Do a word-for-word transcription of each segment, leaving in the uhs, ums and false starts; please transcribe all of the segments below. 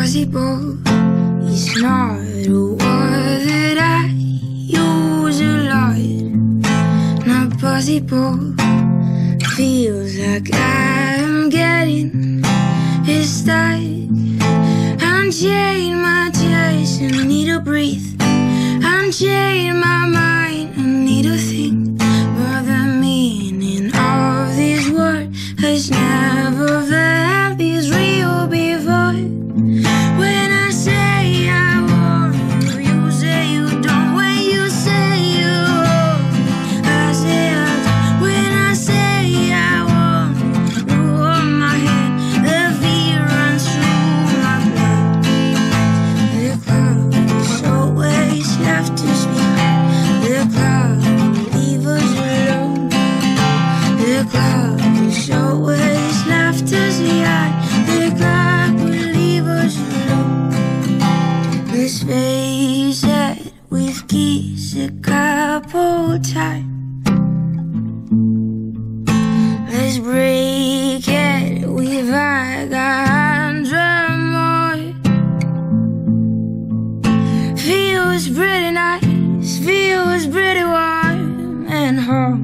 possible. It's not a word that I use a lot. Not possible. Feels like I'm getting stuck. Unchain my tears and I need to breathe. Unchain my mind, I need to think. But the meaning of this word has never felt this real before. When I say I want you, you say you don't. When you say you want me, I say I don't. When I say I want you, you hold my hand. The fear runs through my blood. The cloud is always left us behind. The cloud will leave us alone. The cloud is always left us behind. The cloud will leave us alone. Let's face it, we've kissed a couple times. Let's break it, we've had a hundred more. Feels pretty nice, feels pretty warm and home.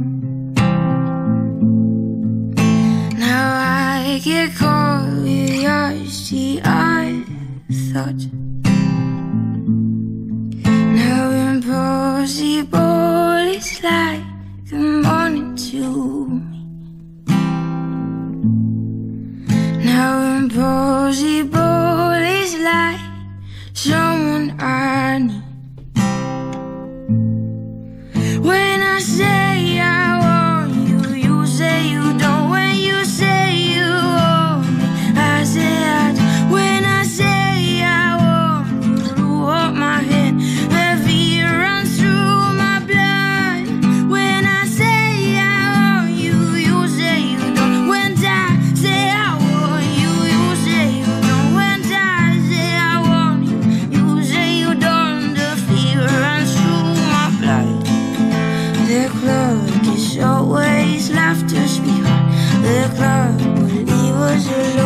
Now I get caught with yours, the I thought. Now impossible, it's like the morning to me. Now impossible, it's like someone I need. When I say I want you, you say you don't. When you say you want me, I say I don't. When I say I want you to hold my hand, the fear runs through my blood. When I say I want you, you say you don't. When I say I want you, you say you don't. When I say I want you, you say you don't. The fear runs through my blood. The clock is always left us behind. The clock will leave us alone.